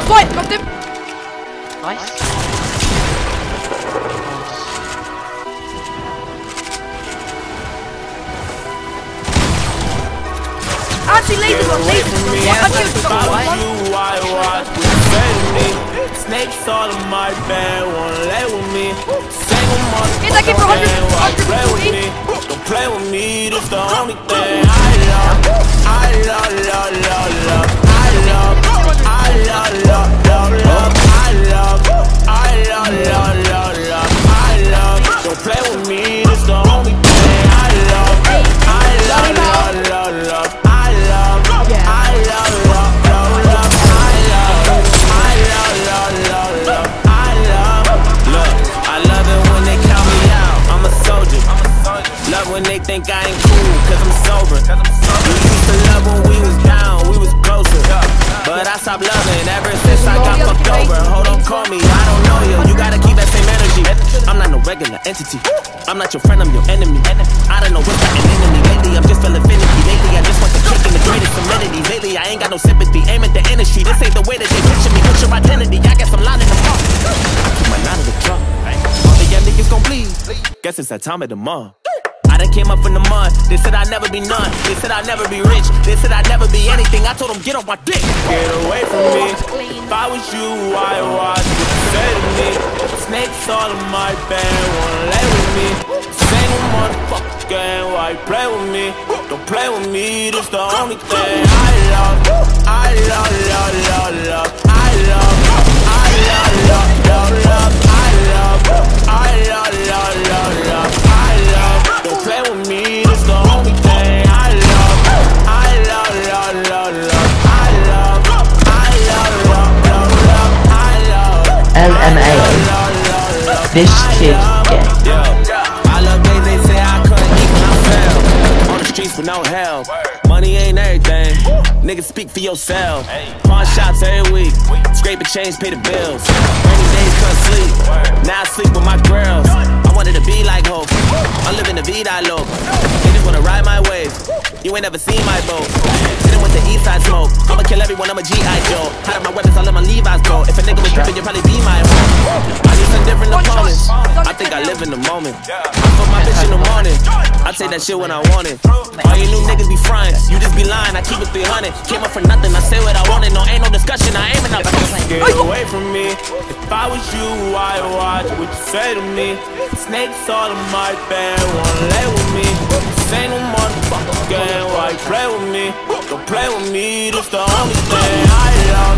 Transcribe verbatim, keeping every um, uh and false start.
fight! Knocked him! Nice. Actually, laser one, laser one. Yeah, I killed someone. You, I watch what you say to me. Snakes all in my bed, wanna lay with me. Single mother, Hit that kid for one hundred, why play with me? Don't play with me, this the only thing I love. I love, love, love, love. I love, I love, love, love, love. I love, I love, love, love, love. I love, don't play with me, this the only thing I love. I love, love, love, love. I love, I love, love, love, love. I love, I love, love, love, love. I love, look, I love it when they count me out. I'm a soldier. Love when they think I ain't cool, cause I'm sober. We used to love when we was down, we was closer. But I stopped loving ever since I got fucked over. Hold on, call me, I don't know you. You gotta keep that same energy. I'm not no regular entity. I'm not your friend, I'm your enemy. I don't know what's gotten into me lately. I'm just feeling finicky. Lately, I just want the kick and the greatest amenities. Lately, I ain't got no sympathy. Aim at the industry. This ain't the way that they picture me. What's your identity? I guess I'm lying in the park. I keep my nine in the truck. All the young niggas gon' bleed. Guess it's that time of the month. I done came up from the mud. They said I'd never be none. They said I'd never be rich. They said I'd never be anything. I told them get off my dick. Get away from me. If I was you, I watch what you say to me. Snakes all in my bed, wanna lay with me. Single motherfucker game, why you play with me? Don't play with me, this the only thing I love. I love, love, love, love. I love, I love, love, love, love. I love, I love, love, love, love. I love, don't play with me, this the only thing I love. I love, love, love, love. I love, I love, love, love, love. I love L M A O. This kid, yeah. I love days they say I couldn't eat when I fell. On the streets with no help. Money ain't everything. Niggas speak for yourself. Pawn shops every week. Scrape a change, pay the bills. Rainy days couldn't sleep. Now I sleep with my girls. I wanted to be like Hope. I'm living the vida low. They just wanna ride my wave. You ain't never seen my boat. Sitting with the east side smoke. I'ma kill everyone, I'm a G I Joe. Hide my weapons, I let my Levi's go. If a nigga was tripping, you'd probably be my home. I need some different opponents. I think I live in the moment. I put my bitch in the morning. I take that shit when I want it. All you new niggas be frying. You just be lying, I keep it three hundred. Came up for nothing, I say what I wanted. No, ain't no discussion, I aim and I get away from me. If I was you, I watch what you say to me. Snakes all in my bed, wanna lay with me. Say no motherfucker game, why you play with me? Don't play with me, this the only thing I love.